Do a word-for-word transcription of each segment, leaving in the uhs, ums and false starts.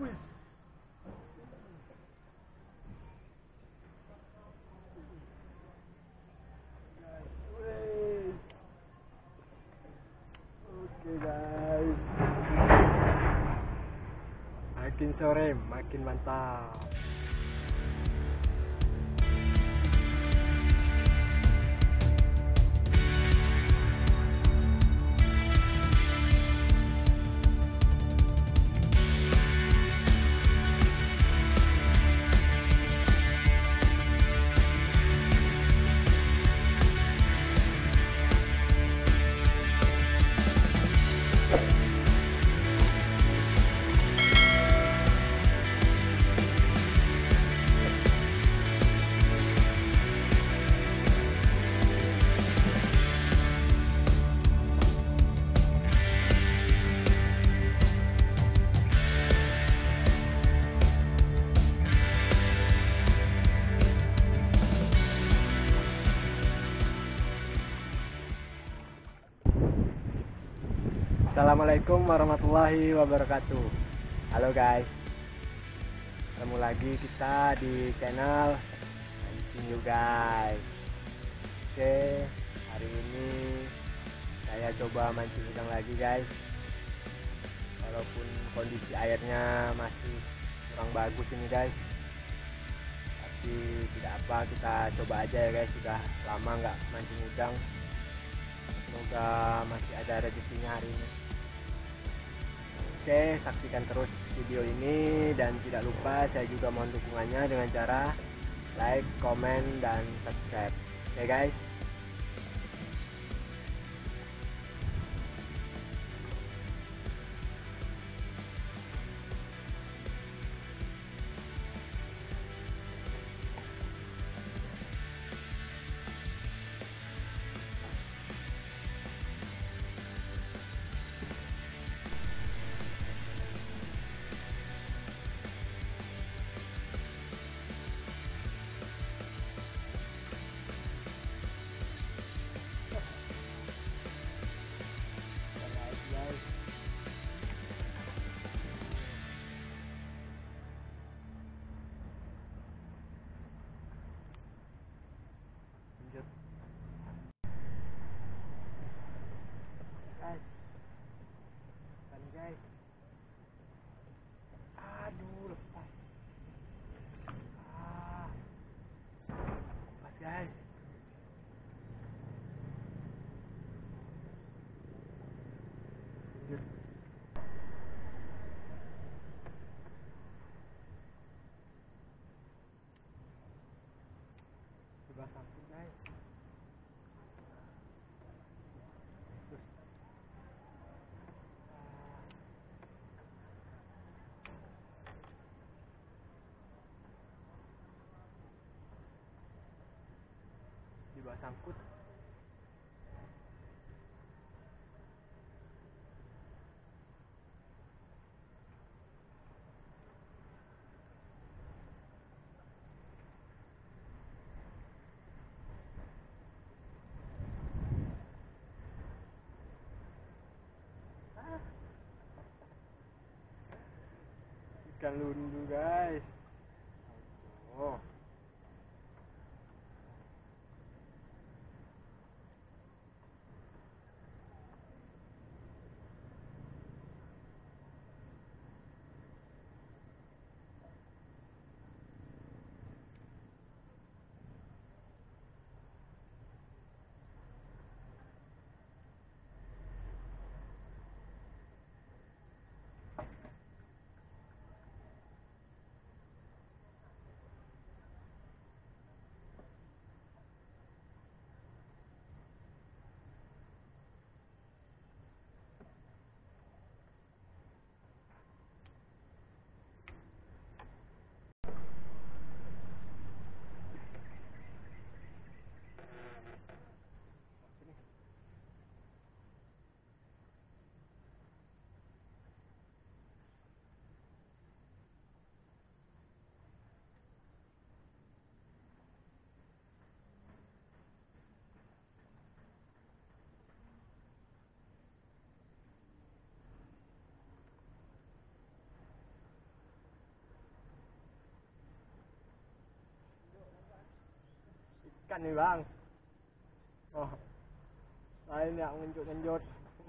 Wih. Wih. Oke guys. Makin sore makin mantap. Assalamualaikum warahmatullahi wabarakatuh. Halo guys, ketemu lagi kita di channel Mancing You guys. Oke, hari ini saya coba mancing udang lagi guys. Walaupun kondisi airnya masih kurang bagus ini guys, tapi tidak apa, kita coba aja ya guys. Sudah lama nggak mancing udang, semoga masih ada rezekinya hari ini. Oke, saksikan terus video ini dan tidak lupa saya juga mohon dukungannya dengan cara like, komen, dan subscribe. Oke guys. Lanjut. Guys. Kan guys. Aduh, lepas. Ah. Lepas guys. Lanjut. Coba satu guys. Terus. Ah. Di bawah sangkut. Ikan lundu guys. Oh. ikan nih bang. Oh, lain yang menjut-menjut.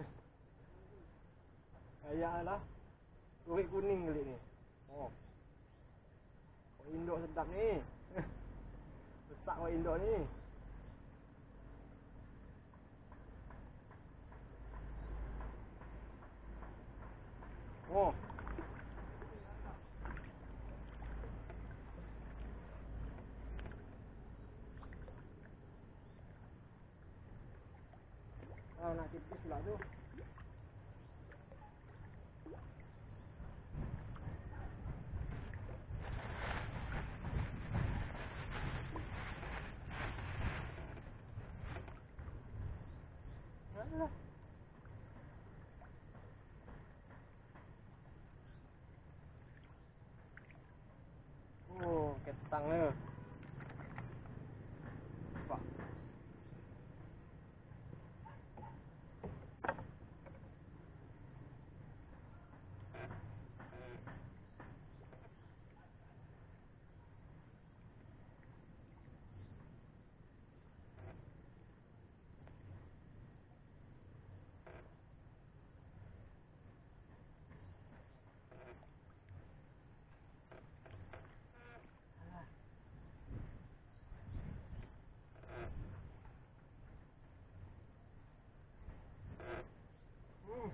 Kayak lah, kulit kuning kali ini. Oh, kok induk sedap nih. Besar kok induk nih. Oh, oh nak tipis pula tu. Alah. Oh, ketang le. Pak. Hmm.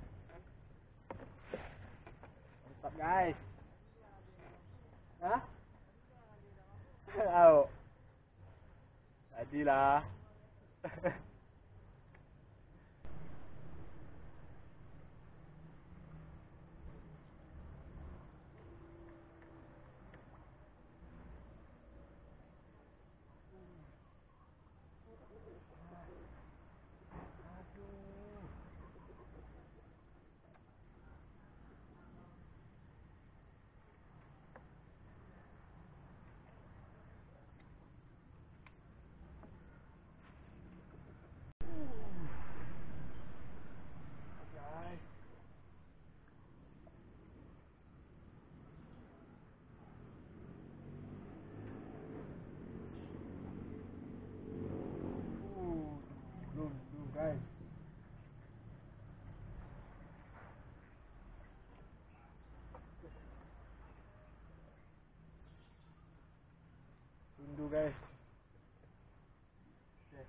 Mantap guys. Hah? Tahu. Jadilah. Guys. Uh, belum, belum guys. Tundu guys. Oke.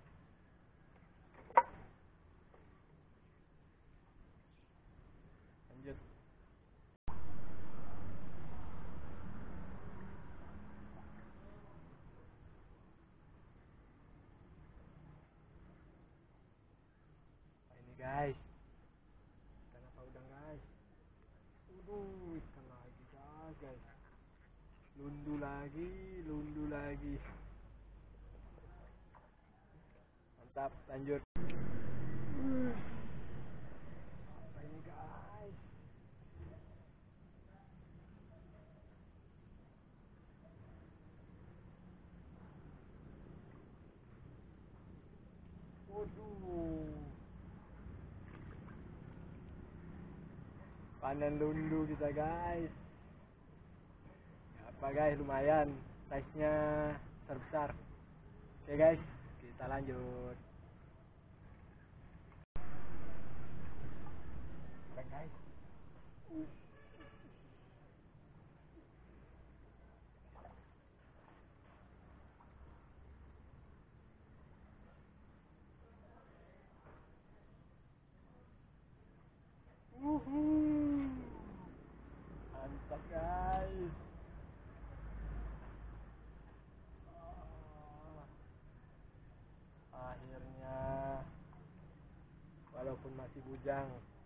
Lanjut. Nah, ini guys. Ikan apa udang guys? Uduh, ikan lagi guys, guys. Lundu lagi, lundu lagi. Mantap, lanjut. Uh, apa ini guys? Waduh. Panen lundu kita guys. Apa guys, lumayan. Size-nya besar-besar. Oke guys, kita lanjut. Oke guys. Wuhuu. Mantap guys. Ah, akhirnya walaupun masih bujang.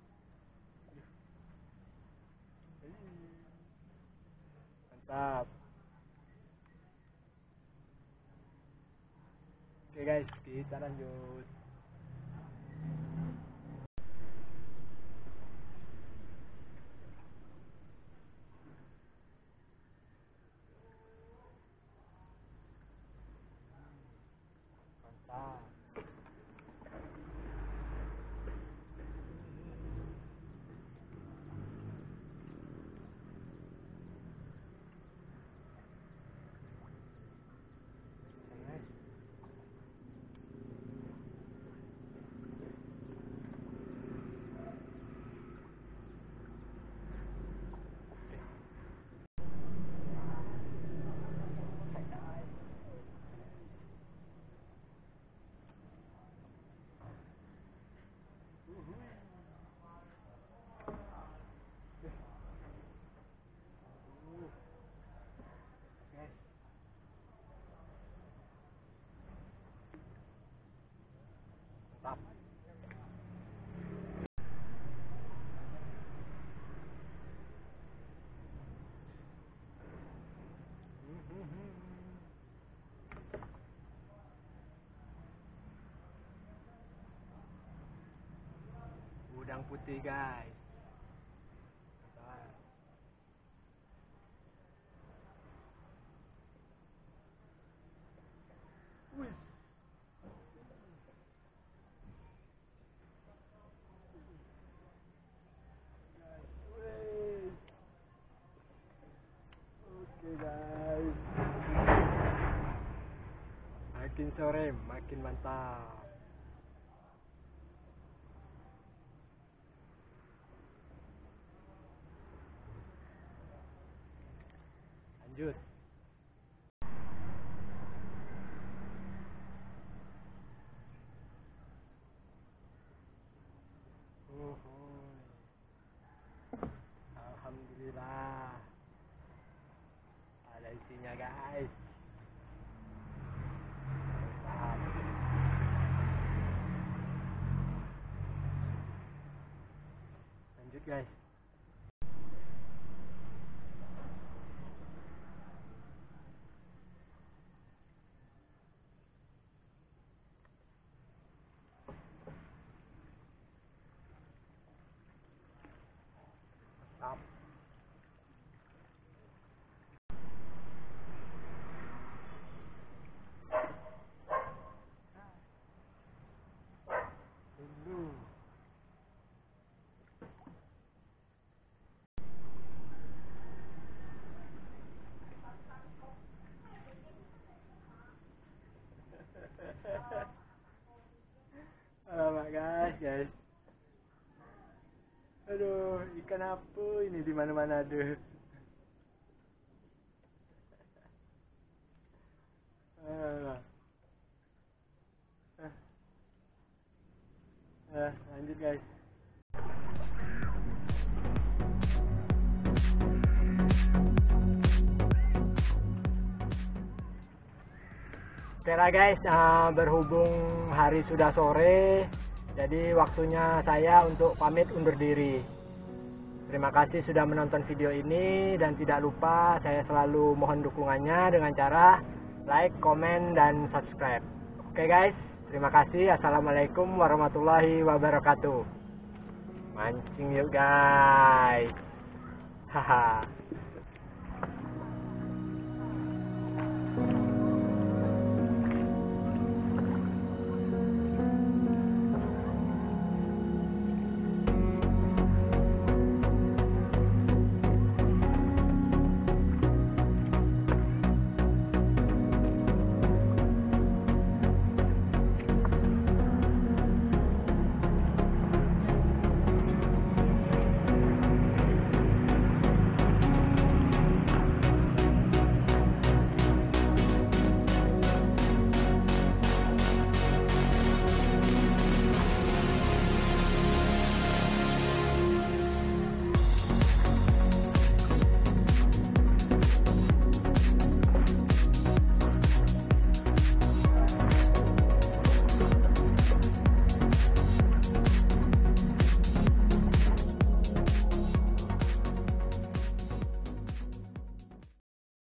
Mantap. Oke guys, kita lanjut. Mantap. Oke, guys. udang putih guys. Wih. Oke guys, makin sore makin mantap. Lanjut. Oh, alhamdulillah ada isinya guys. Mantap. Lanjut guys. Mantap. Dulu. Alamak guys, guys. Aduh, ikan apa ini di mana-mana ada. Ah. Ah. Ah, lanjut guys. Oke lah guys, uh, berhubung hari sudah sore, jadi waktunya saya untuk pamit undur diri. Terima kasih sudah menonton video ini, dan tidak lupa saya selalu mohon dukungannya dengan cara like, komen, dan subscribe. Oke guys, terima kasih. Assalamualaikum warahmatullahi wabarakatuh. Mancing yuk guys.